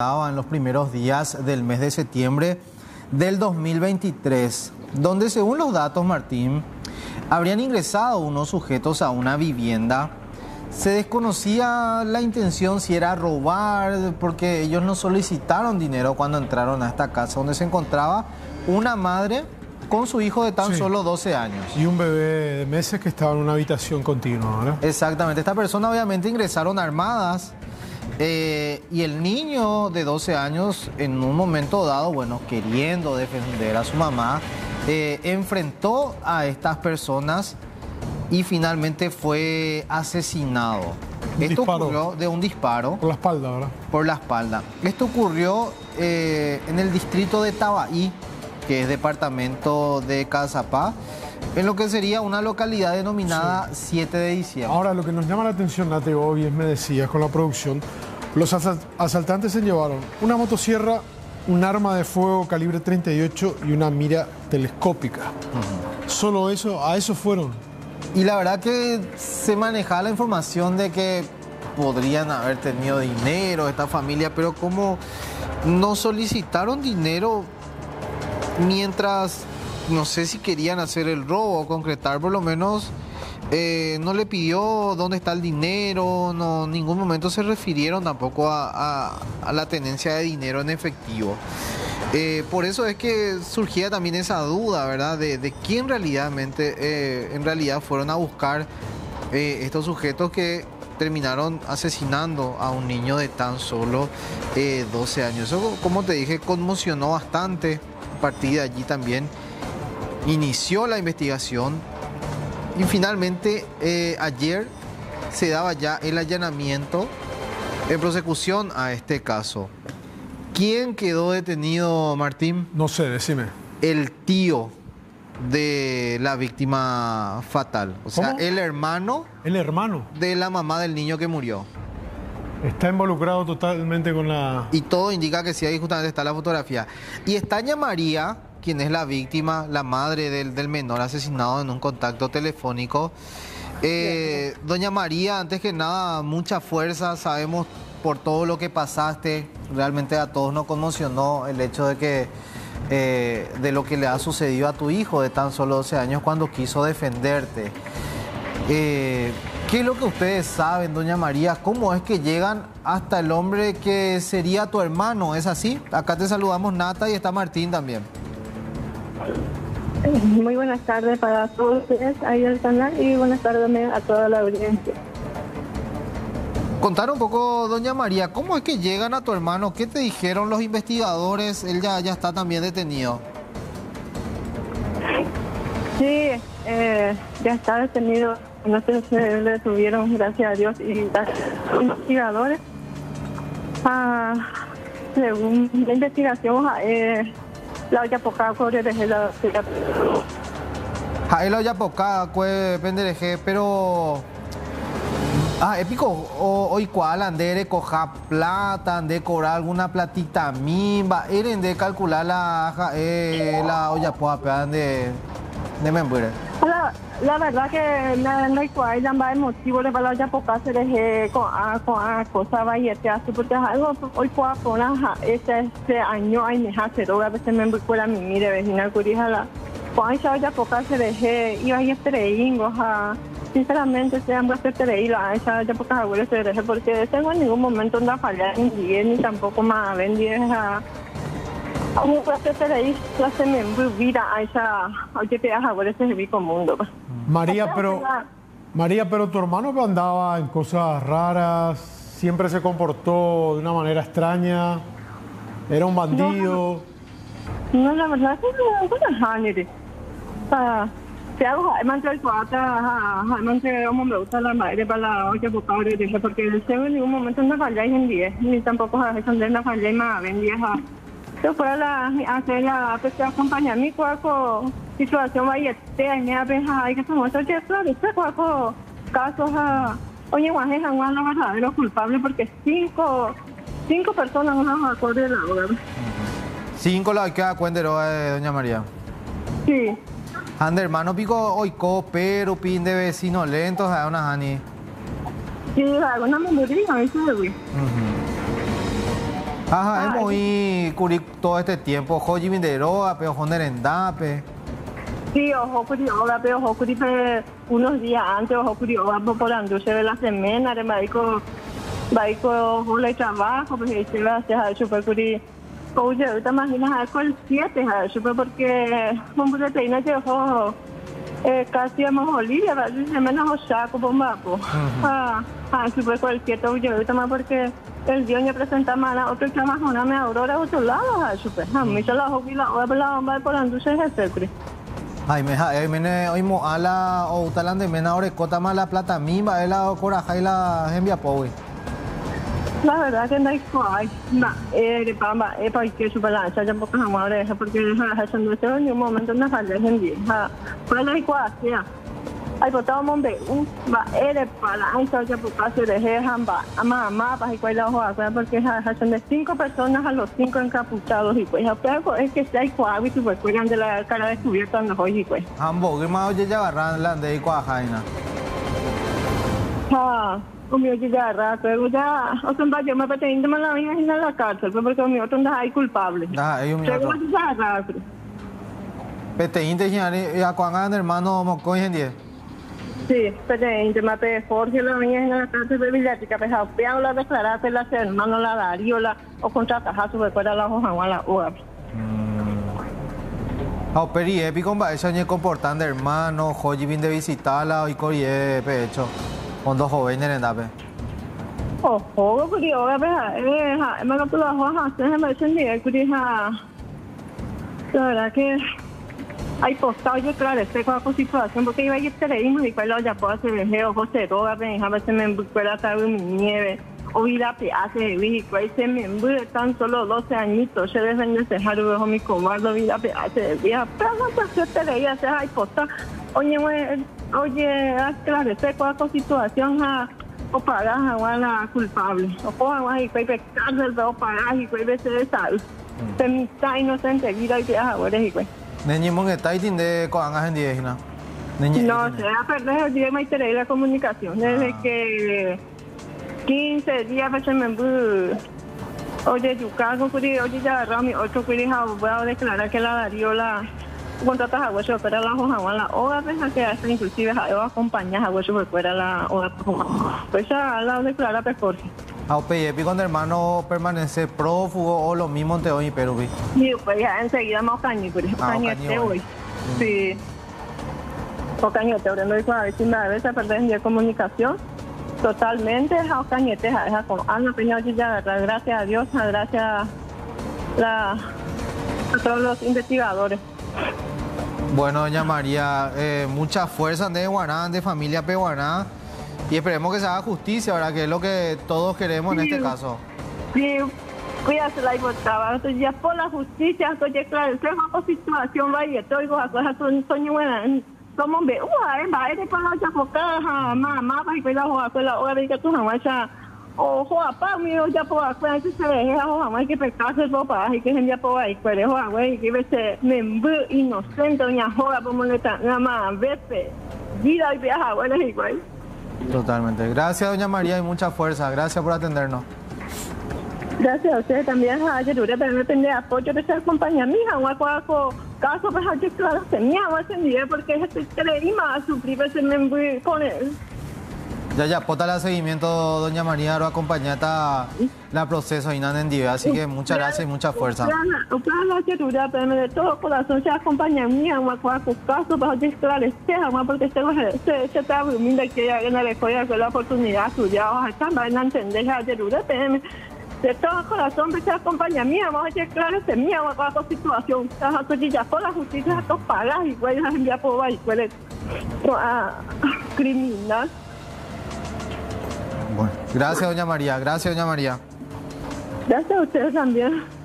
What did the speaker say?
En los primeros días del mes de septiembre del 2023, donde según los datos, Martín, habrían ingresado unos sujetos a una vivienda. Se desconocía la intención, si era robar, porque ellos no solicitaron dinero cuando entraron a esta casa, donde se encontraba una madre con su hijo de tan solo 12 años. Y un bebé de meses que estaba en una habitación continua, ¿verdad? Exactamente. Esta persona obviamente ingresaron armadas. Y el niño de 12 años, en un momento dado, bueno, queriendo defender a su mamá, enfrentó a estas personas y finalmente fue asesinado. Esto ocurrió de un disparo. Por la espalda, ¿verdad? Por la espalda. Esto ocurrió en el distrito de Tabaí, que es departamento de Cazapá, en lo que sería una localidad denominada 7 de diciembre. Ahora, lo que nos llama la atención, Nate, vos bien me decías con la producción, los asaltantes se llevaron una motosierra, un arma de fuego calibre 38 y una mira telescópica. Solo eso, a eso fueron. Y la verdad que se manejaba la información de que podrían haber tenido dinero esta familia, pero como no solicitaron dinero mientras, no sé si querían hacer el robo o concretar, por lo menos no le pidió dónde está el dinero, no, en ningún momento se refirieron tampoco a la tenencia de dinero en efectivo. Por eso es que surgía también esa duda, ¿verdad? De quién realmente, en realidad fueron a buscar estos sujetos que terminaron asesinando a un niño de tan solo 12 años. Eso, como te dije, conmocionó bastante. A partir de allí también inició la investigación. Y finalmente, ayer se daba ya el allanamiento en prosecución a este caso. ¿Quién quedó detenido, Martín? No sé, decime. El tío de la víctima fatal. O sea, el hermano. El hermano. De la mamá del niño que murió. Está involucrado totalmente con la... Y todo indica que sí, ahí justamente está la fotografía. Y está Doña María, quien es la víctima, la madre del menor asesinado en un contacto telefónico. Doña María, antes que nada, mucha fuerza, sabemos por todo lo que pasaste, realmente a todos nos conmocionó el hecho de que de lo que le ha sucedido a tu hijo de tan solo 12 años cuando quiso defenderte. ¿Qué es lo que ustedes saben, Doña María? ¿Cómo es que llegan hasta el hombre que sería tu hermano? ¿Es así? Acá te saludamos, Nata, y está Martín también. Muy buenas tardes para todos ustedes ahí del canal y buenas tardes a toda la audiencia. Contar un poco, Doña María, ¿cómo es que llegan a tu hermano? ¿Qué te dijeron los investigadores? Él ya está también detenido. Sí, ya está detenido. No sé si le detuvieron, gracias a Dios, y los investigadores. Según la investigación, la Oyapoca pendereje la la Oyapoca pendereje, pero épico hoy cual andere coja plata, ande cobrar alguna platita mimba, eren de calcular la Oyapoca de membuere. La verdad que no hay cual ya va el motivo de para ya poca se deje con cosa vayete así porque algo hoy cual con este año hay meja cero a veces me fuera mi mire vecina curijala con ya poca se deje iba a ir treingo sinceramente se han puesto treilo a esa ya poca abuelo se deje porque tengo en ningún momento una falla ni tampoco más vendí como clase de clase me vida a esa que te haga por ese rico mundo. María, pero tu hermano andaba en cosas raras, siempre se comportó de una manera extraña, era un bandido. No, la verdad es que no es si hago mantener cuata, mantener me gusta la madre para la olla porque en ningún momento no falla en 10, ni tampoco a veces no falla más en 10. Yo fuera hacer la acompañar mi cuerpo situación vaya me abeja hay que tomar que claro este cuerpo casos oye guaje es los verdaderos culpables porque cinco personas no nos acorde de la hora. 5 la que cuenta Doña María. Sí. Ande hermano pico oico pero pin de vecinos lentos a una hani. Sí, alguna memoria eso de güey. Ajá, hemos ido todo este tiempo, Hoji Minderoa, pero Jonerendape. Sí, ojo, curiosa, pero ojo, curiosa, unos días antes, ojo, curiosa, por anduce de la semana, de marico, le trabajo, porque se va a hacer súper curioso. Oye, ahorita imaginas con 7, súper porque un proteína que ojo, casi hemos Bolivia, se menos o saco, bombapo. Súper cualquier, oye, ahorita más porque el día me presenta mala, otro trabajo, una me aurora, otro lado, súper. A mí se la hockey, la bomba por anduce, jefe. Ay, me oímos a la o utalan de mena orecota más la plata mimba, la coraja y la envia powe. La verdad que no hay cual, para que su balanza ya poco jamás oreja, porque eso no se en un momento no sale en día. Pues no hay cual, ya. Hay botado mombe, para eso ya poco se dejan, mamá, para que la hoja, porque son de 5 personas a los 5 encapuchados y pues, pero es que hay cual y su recuerdan de la cara descubierta en los ojos y pues. Ambo, que más oye ya agarran la de cuajaina. Conmigo ya rato, pero ya, o sea, yo me pretendo me la vida en la cárcel, porque mi otro anda ahí culpable. Hay un minuto. Ya rato. Peteinte ya cuando hermano moco en día. Sí, peteinte, me pe Jorge la vida en la cárcel de bibliática, pues a la declararse la hermano la dariola o contratar a su recuerda la hoja o la UAP. Peri épico va eso ni comportando hermano, Joji vin de visitarla y corie pecho. Con 2 jóvenes en Dape. Ojo, curiosa, me captó las hojas, se me encendía, curiosa. La verdad que hay postado yo claro, con la situación, porque iba a ir teleísmo y cuál ya puedo hacer el ojo se droga, a veces me embucuela de mi nieve, o ir a peaje de México, ahí se me embude tan solo 12 añitos, se deben de dejar luego mi cobardo, ir a peaje de vieja, pero no puede ser teleísmo, se hay postado. Oye, aclarecer cuál es la situación o pagar a la culpable. O cojan a la cárcel, o pagar y que se desal. Se me está inocente vida y que es ahora y que. Neñimon está y tiene con en 10, ¿no? No, se va a perder el día de la comunicación. Desde que 15 días se me oye, Yucago, oye, ya agarró mi otro voy a declarar que la dariola. Contratas a hueso para la hoja, la hoja, que hasta inclusive a acompañar a hueso para la hoja. Pues ya la declara mejor. ¿Y cuando hermano permanece prófugo o lo mismo en Teoy y Perú? Sí, pues ya enseguida más cañete hoy. Sí. O cañete, ahora no dijo a ver si me debe perder en comunicación. Totalmente, a cañete, a con Ana Peña, ya, gracias a Dios, gracias a todos los investigadores. Bueno, doña María, mucha fuerza de Guaná, de familia peruana, y esperemos que se haga justicia, ¿verdad? Que es lo que todos queremos en este caso. Sí, cuídate la votaba, ya por la justicia, oye, claro, es una situación, vaya, todo igual, cosas son buenas. Somos de va, es para la chapocada, mamá, para que la hoja, la hora de que tú jamás ya. Ojo, apá, mío, ya por afuera, se ve, hay que pecarse el papá, hay que enviar por ahí, pero güey, que veces me inocente, doña Joda, por molestar, nada más, vete, vida y viaja, güey, güey. Totalmente. Gracias, doña María, y mucha fuerza. Gracias por atendernos. Gracias a ustedes también, a Yerura, pero me tendré apoyo de esa compañía mía, o a caso, pues, a que claro, tenía más en día, porque estoy creíma a sufrir, se me pone. Ya, pótale a seguimiento, doña María, lo acompañata la proceso y nada en día, así que muchas gracias y mucha fuerza. De todo corazón se acompaña a mí, a caso, para esclarecer, porque se está humilde que ya no le coge la oportunidad suya, también entender a Yerura, de todo corazón se acompaña a mí, vamos a esclarecer mí, a la situación, ya por la justicia, a todos pagas y puedes enviar por ahí, puedes criminal. Bueno, gracias, doña María. Gracias, doña María. Gracias a ustedes también.